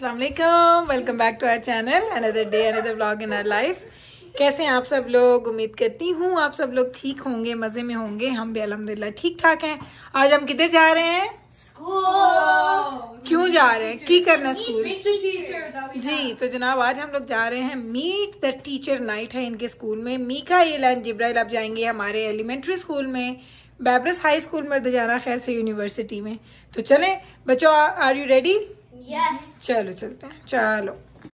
अस्सलाम वालेकुम, welcome back to our channel. Another day another vlog in our life. कैसे हैं आप सब लोग? उम्मीद करती हूँ आप सब लोग ठीक होंगे, मज़े में होंगे। हम भी अल्हम्दुलिल्लाह ठीक ठाक हैं। आज हम किधर जा रहे हैं? स्कूल। क्यों जा रहे हैं? की करना स्कूल जी। तो जनाब आज हम लोग जा रहे हैं, मीट द टीचर नाइट है इनके स्कूल में। मीकाइल एंड जिब्राइल अब जाएंगे हमारे एलिमेंट्री स्कूल में, बैब्रस हाई स्कूल में, दजाना खैर से यूनिवर्सिटी में। तो चलें बच्चों, आर यू रेडी? Yes. चलो चलते हैं, चलो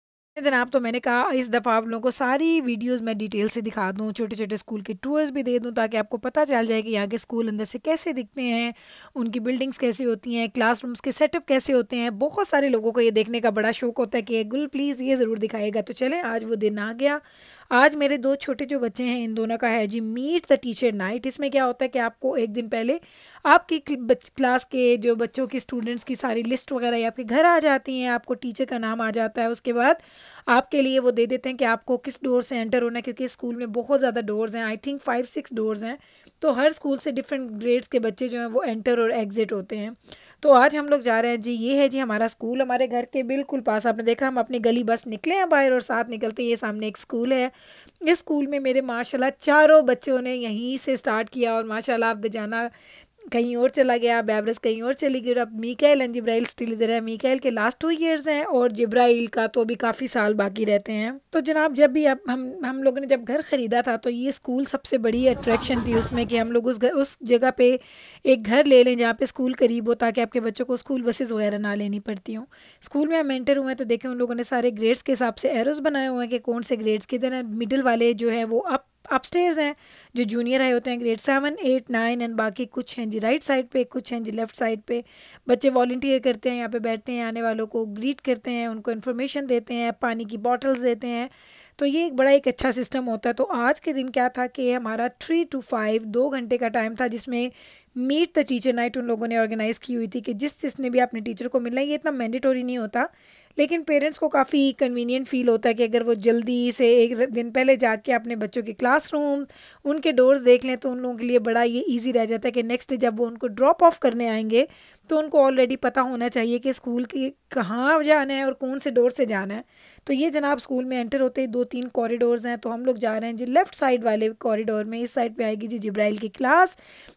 जनाब। तो मैंने कहा इस दफ़ा आप लोगों को सारी वीडियोस मैं डिटेल से दिखा दूं, छोटे छोटे स्कूल के टूर्स भी दे दूं, ताकि आपको पता चल जाए कि यहाँ के स्कूल अंदर से कैसे दिखते हैं, उनकी बिल्डिंग्स कैसी होती हैं, क्लासरूम्स के सेटअप कैसे होते हैं। बहुत सारे लोगों को ये देखने का बड़ा शौक होता है कि गुल प्लीज़ ये ज़रूर दिखाएगा। तो चलें, आज वो दिन आ गया। आज मेरे दो छोटे जो बच्चे हैं, इन दोनों का है जी मीट द टीचर नाइट। इसमें क्या होता है कि आपको एक दिन पहले आपकी क्लास के जो बच्चों की स्टूडेंट्स की सारी लिस्ट वगैरह आपके घर आ जाती हैं, आपको टीचर का नाम आ जाता है। उसके बाद आपके लिए वो दे देते हैं कि आपको किस डोर से एंटर होना है, क्योंकि स्कूल में बहुत ज़्यादा डोर्स हैं, आई थिंक 5-6 डोर्स हैं। तो हर स्कूल से डिफरेंट ग्रेड्स के बच्चे जो हैं वो एंटर और एग्ज़िट होते हैं। तो आज हम लोग जा रहे हैं जी, ये है जी हमारा स्कूल, हमारे घर के बिल्कुल पास। आपने देखा हम अपनी गली बस निकले हैं बाहर और साथ निकलते ये सामने एक स्कूल है। इस स्कूल में मेरे माशाल्लाह चारों बच्चों ने यहीं से स्टार्ट किया और माशाल्लाह अब दजाना कहीं और चला गया, बैब्रस कहीं और चली गई और अब मीकाइल एंड जिब्राइल स्टिल इधर है। मीकाइल के लास्ट 2 इयर्स हैं और जिब्राइल का तो अभी काफ़ी साल बाकी रहते हैं। तो जनाब जब भी अब हम लोगों ने जब घर ख़रीदा था तो ये स्कूल सबसे बड़ी अट्रैक्शन थी उसमें कि हम लोग उस जगह पे एक घर ले लें जहाँ पे स्कूल करीब हो, ताकि आपके बच्चों को स्कूल बसेस वगैरह ना लेनी पड़ती हों। स्कूल में हम एंटर हुए हैं तो देखें उन लोगों ने सारे ग्रेड्स के हिसाब से एरोज़ बनाए हुए हैं कि कौन से ग्रेड्स किधर हैं। मिडिल वाले जो है वो अपस्टेयर्स हैं, जो जूनियर आए होते हैं ग्रेड 7, 8, 9 एंड बाकी कुछ हैं जी राइट साइड पे, कुछ हैं जी लेफ़्ट साइड पे। बच्चे वॉलंटियर करते हैं, यहाँ पे बैठते हैं, आने वालों को ग्रीट करते हैं, उनको इन्फॉर्मेशन देते हैं, पानी की बॉटल्स देते हैं। तो ये एक अच्छा सिस्टम होता है। तो आज के दिन क्या था कि हमारा 3 to 5 2 घंटे का टाइम था, जिसमें मीट द टीचर नाइट उन लोगों ने ऑर्गेनाइज़ की हुई थी कि जिसने भी अपने टीचर को मिलना है। ये इतना मैंडेटरी नहीं होता, लेकिन पेरेंट्स को काफ़ी कन्वीनियंट फ़ील होता है कि अगर वो जल्दी से एक दिन पहले जाके अपने बच्चों के क्लासरूम्स, उनके डोर्स देख लें तो उन लोगों के लिए बड़ा ये ईजी रह जाता है कि नेक्स्ट डे जब वो उनको ड्रॉप ऑफ करने आएंगे तो उनको ऑलरेडी पता होना चाहिए कि स्कूल की कहाँ जाना है और कौन से डोर से जाना है। तो ये जनाब स्कूल में एंटर होते ही 2-3 कॉरिडोर्स हैं। तो हम लोग जा रहे हैं जी लेफ़्ट साइड वाले कॉरिडोर में। इस साइड पे आएगी जी जिब्राइल की क्लास,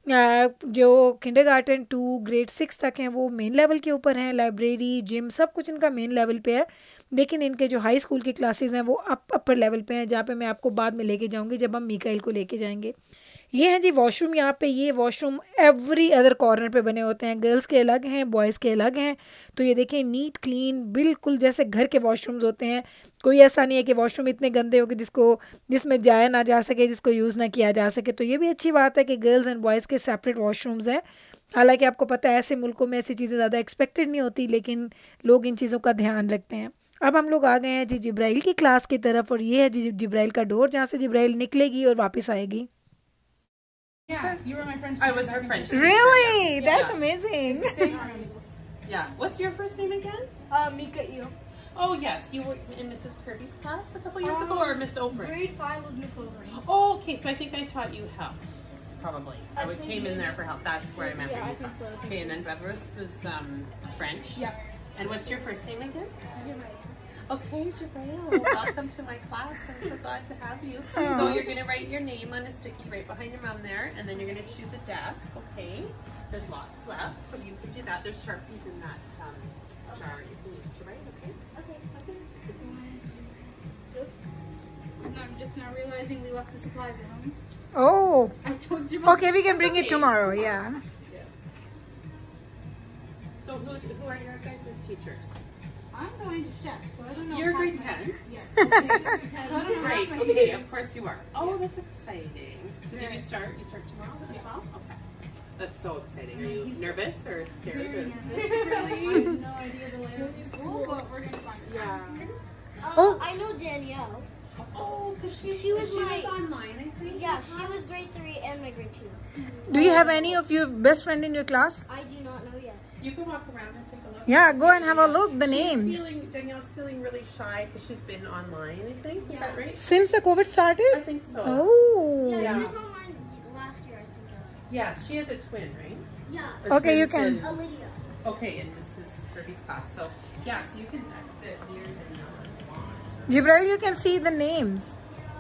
जो किंडरगार्टन टू ग्रेड 6 तक हैं वो मेन लेवल के ऊपर हैं। लाइब्रेरी, जिम, सब कुछ इनका मेन लेवल पे है, लेकिन इनके जो हाई स्कूल की क्लासेस हैं वो अपर लेवल पे हैं, जहाँ पे मैं आपको बाद में लेके जाऊँगी जब हम मीकाइल को लेके जाएंगे। ये है जी वॉशरूम। यहाँ पे ये वॉशरूम एवरी अदर कॉर्नर पे बने होते हैं, गर्ल्स के अलग हैं, बॉयज़ के अलग हैं। तो ये देखें नीट क्लीन, बिल्कुल जैसे घर के वॉशरूम्स होते हैं। कोई ऐसा नहीं है कि वॉशरूम इतने गंदे हो कि जिसमें जाया ना जा सके, जिसको यूज़ ना किया जा सके। तो ये भी अच्छी बात है कि गर्ल्स एंड बॉयज़ के सेपरेट वॉशरूम्स हैं। हालांकि आपको पता है ऐसे मुल्कों में ऐसी चीज़ें ज़्यादा एक्सपेक्टेड नहीं होती, लेकिन लोग इन चीज़ों का ध्यान रखते हैं। अब हम लोग आ गए हैं जी जिब्राइल की क्लास की तरफ और ये है जी जिब्राइल का डोर, जहाँ से जिब्राइल निकलेगी और वापस आएगी। Yeah, you were my French teacher. I was her French teacher. Really? Yeah. That's Yeah. amazing. Yeah. What's your first name again? Mikael. Oh, yes. You were in Mrs. Kirby's class a couple years ago, or Miss Overy? Grade 5 was Miss Overy. Oh, okay. So I think I taught you help. Probably. I came in there for help. That's where I remember Yeah, you I think from. so. Okay, and then Beverus was French. Yeah. And what's your first name again? Jibrail. Okay, Jibrail. Welcome to my class. I'm so glad to have you. So you're going to write your name on a sticky right behind your mom there, and then you're going to choose a desk. Okay. There's lots left, so you can do that. There's Sharpies in that jar you can use to write. Okay. Okay. This. And I'm just now realizing we left the supplies at home. Oh, I told you about okay, we can bring it tomorrow. Yeah. So who are your guys' teachers? I'm going to chef, so I don't know. You're how grade my- 10? Yeah. So I don't know Right. how my Okay. is. Of course you are. Oh, that's exciting. So did you start? You start tomorrow as well? Okay. That's so exciting. Are you nervous or scared? Very or- nervous. Really, I have no idea the layout of the school, but we're gonna find it. Yeah. Oh. I know Danielle. Oh, because She was online, I think. Yeah, she was grade 3 and my grade 2. Do you have any of your best friend in your class? I do not know yet. You can walk around and take a look. Yeah, go and have a look. The names. Danielle's feeling really shy because she's been online, I think. Is that right? Since the COVID I started? think so. Oh. Yeah, Yeah. she was online last year, I think. Yes, she has a twin, right? Yeah, Or Okay, you twins can- and- Lydia. Okay, and Mrs. Kirby's class. So yeah, so you can exit here. Jibrail, you can see the names.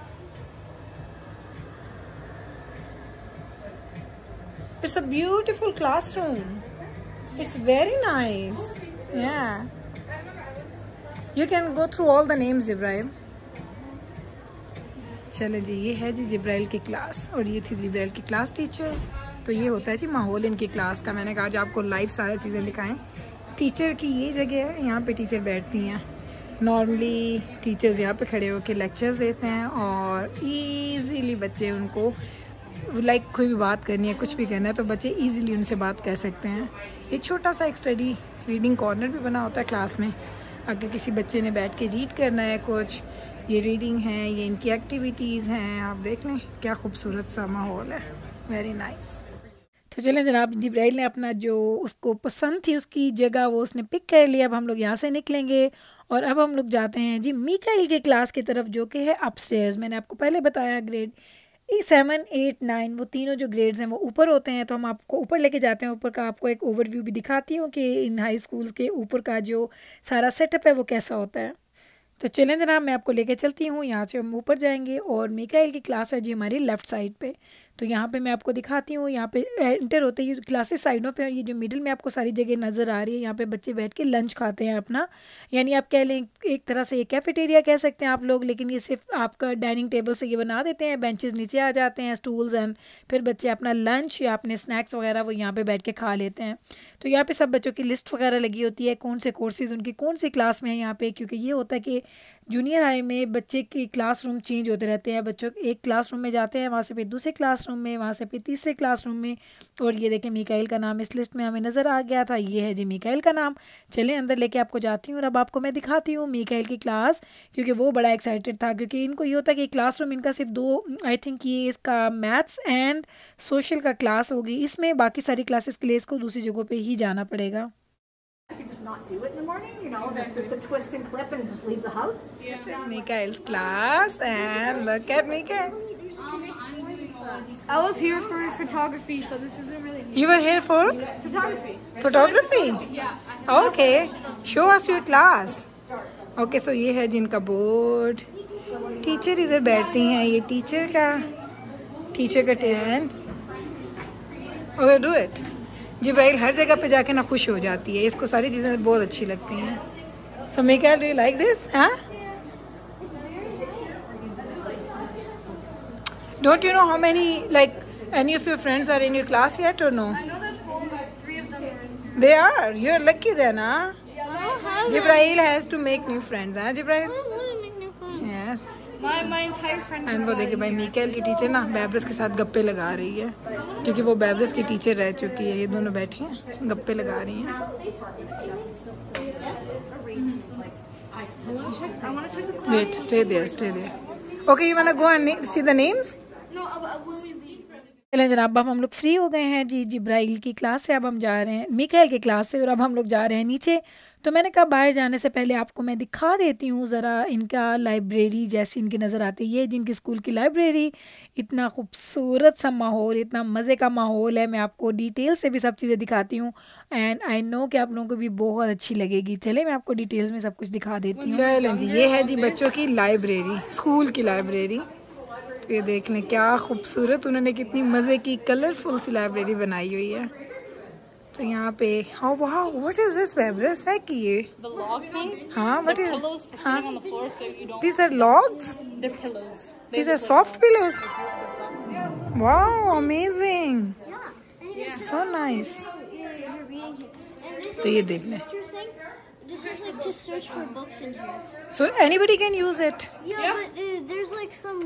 It's a beautiful classroom. It's very nice. Yeah. You can go through all the names, Jibrail. चले जी, ये है जी जिब्राइल की class और ये थी जिब्राइल की class teacher. तो ये होता है जी माहौल इनकी क्लास का। मैंने कहा जो आपको लाइव सारी चीज़ें दिखाएं। टीचर की ये जगह है, यहाँ पे टीचर बैठती हैं। नॉर्मली टीचर्स यहाँ पे खड़े होकर लेक्चर्स देते हैं और इजीली बच्चे उनको लाइक कोई भी बात करनी है, कुछ भी करना है तो बच्चे इजीली उनसे बात कर सकते हैं। ये छोटा सा एक स्टडी रीडिंग कॉर्नर भी बना होता है क्लास में। अगर किसी बच्चे ने बैठ के रीड करना है कुछ, ये रीडिंग है, ये इनकी एक्टिविटीज़ हैं। आप देख लें क्या खूबसूरत सा माहौल है, वेरी नाइस। तो चलें जनाब, जिब्राइल ने अपना जो उसको पसंद थी उसकी जगह वो उसने पिक कर लिया। अब हम लोग यहाँ से निकलेंगे और अब हम लोग जाते हैं जी मीकाइल के क्लास की तरफ जो कि है अपस्टेयर्स। मैंने आपको पहले बताया ग्रेड 7, 8, 9 वो तीनों जो ग्रेड्स हैं वो ऊपर होते हैं। तो हम आपको ऊपर लेके जाते हैं। ऊपर का आपको एक ओवरव्यू भी दिखाती हूँ कि इन हाई स्कूल्स के ऊपर का जो सारा सेटअप है वो कैसा होता है। तो चलें जनाब, मैं आपको लेके चलती हूँ। यहाँ से हम ऊपर जाएंगे और मीकाइल की क्लास है जी हमारी लेफ़्ट साइड पे। तो यहाँ पे मैं आपको दिखाती हूँ। यहाँ पे एंटर होते ही क्लासेस साइडों पे, ये जो मिडिल में आपको सारी जगह नज़र आ रही है, यहाँ पे बच्चे बैठ के लंच खाते हैं अपना। यानी आप कह लें एक तरह से ये कैफेटेरिया कह सकते हैं आप लोग, लेकिन ये सिर्फ आपका डाइनिंग टेबल से ये बना देते हैं। बेंचेस नीचे आ जाते हैं, स्टूल्स एंड फिर बच्चे अपना लंच या अपने स्नैक्स वगैरह वो यहाँ पर बैठ के खा लेते हैं। तो यहाँ पर सब बच्चों की लिस्ट वगैरह लगी होती है, कौन से कोर्सेज़ उनकी कौन सी क्लास में है यहाँ पर। क्योंकि ये होता है कि जूनियर हाई में बच्चे के क्लासरूम चेंज होते रहते हैं। बच्चों एक क्लासरूम में जाते हैं, वहाँ से फिर दूसरे क्लासरूम में, वहाँ से फिर तीसरे क्लासरूम में। और ये देखें मीकाइल का नाम इस लिस्ट में हमें नज़र आ गया था, ये है जी मीकाइल का नाम। चलें अंदर लेके आपको जाती हूँ और अब आपको मैं दिखाती हूँ मीकाइल की क्लास, क्योंकि वो बड़ा एक्साइटेड था। क्योंकि इनको ये होता है कि क्लासरूम इनका सिर्फ 2, आई थिंक ये इसका मैथ्स एंड सोशल का क्लास होगी इसमें, बाकी सारी क्लासेस के लिए इसको दूसरी जगहों पर ही जाना पड़ेगा। Just not do it in the morning, you know, the twist and clip and just leave the house. This is Mikael's class and look at Mikael. I was here for photography, so this isn't really me. You were here for Photography. photography? Yeah. Okay. Show us your class. Okay, so ये है जिनका board. Teacher इधर बैठती हैं, ये teacher का tent. Okay, do it. Jibrail हर जगह पे जाके ना खुश हो जाती है, इसको सारी चीज़ें बहुत अच्छी लगती हैं। So Mikael, do you like this? Huh? Don't you know how many, like, any of your friends are in your class yet or no? I know that 3 of them are in here. They are. You're lucky then, huh? Jibrail has to make new friends, huh, Jibrail? Yes. My entire friend and वो देखिए भाई मीकाइल की teacher ना बैब्रस के साथ गप्पे लगा रही है, क्योंकि वो बैब्रस की टीचर रह चुकी है। ये दोनों बैठे हैं गप्पे लगा रही हैं। Wait, stay there. Okay, you want to go and see the names? No, when we leave. चलें जनाब, अब हम लोग फ्री हो गए हैं जी जिब्राइल की क्लास से। अब हम जा रहे हैं मीकाइल की क्लास से और अब हम लोग जा रहे हैं नीचे। तो मैंने कहा बाहर जाने से पहले आपको मैं दिखा देती हूँ ज़रा इनका लाइब्रेरी जैसी इनकी नज़र आती है। ये जिनकी स्कूल की लाइब्रेरी, इतना खूबसूरत सा माहौल, इतना मज़े का माहौल है। मैं आपको डिटेल से भी सब चीज़ें दिखाती हूँ एंड आई नो कि आप लोगों को भी बहुत अच्छी लगेगी। चले मैं आपको डिटेल्स में सब कुछ दिखा देती हूँ। चलें जी, ये है जी बच्चों की लाइब्रेरी, स्कूल की लाइब्रेरी। तो ये देख लें क्या खूबसूरत, उन्होंने कितनी मज़े की कलरफुल सी लाइब्रेरी बनाई हुई है। तो यहाँ पे हाँ वाह, व्हाट इज दिस बैब्रस है कि ये The log things? हाँ, what is Pillows for sitting on the floor so you don't. these are logs? They're pillows. These are soft pillows? Wow, amazing. Yeah. So nice. You're reading here. And this तो is ये like देख लें। searcher thing. This is like to search for books in here. So anybody can use it. Yeah, but there's like some.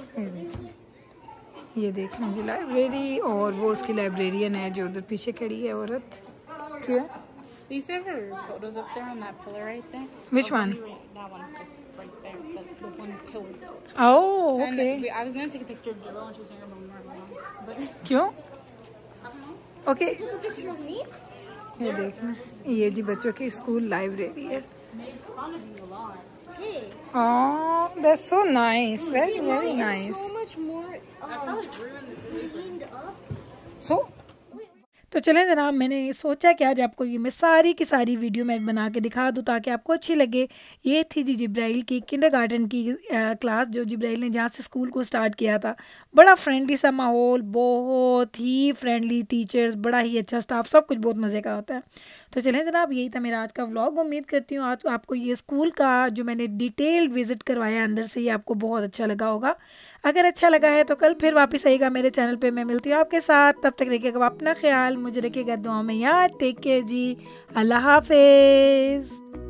ये देख लें जी library, और वो उसकी लाइब्रेरियन है जो उधर पीछे खड़ी है औरत। क्या? Do you see her photos up there on that pillar right there? Which one? That one, right there, the one pillar. Oh, And okay. I was gonna take a picture of Jilla when she was here, but क्यों? I don't know. Okay. Picture of me? ये देखना, ये जी बच्चों की school library है। Made fun of you a lot. Hey. Oh, that's so nice. Very, very Mine is nice. so much more I probably ruined this paper. cleaned up. So, तो चलें जनाब, मैंने सोचा कि आज आपको ये मैं सारी की सारी वीडियो मैं बना के दिखा दूँ ताकि आपको अच्छी लगे। ये थी जी जिब्राइल की किंडरगार्टन की क्लास, जो जिब्राइल ने जहाँ से स्कूल को स्टार्ट किया था। बड़ा फ्रेंडली सा माहौल, बहुत ही फ्रेंडली टीचर्स, बड़ा ही अच्छा स्टाफ, सब कुछ बहुत मज़े का होता है। तो चलें जनाब, यही था मेरा आज का व्लॉग। उम्मीद करती हूँ आज आपको ये स्कूल का जो मैंने डिटेल्ड विज़िट करवाया अंदर से, ये आपको बहुत अच्छा लगा होगा। अगर अच्छा लगा है तो कल फिर वापस आइएगा मेरे चैनल पे, मैं मिलती हूँ आपके साथ। तब तक रखिएगा अपना ख्याल, मुझे रखिएगा दुआ में याद। टेक केयर जी, अल्लाह हाफिज़।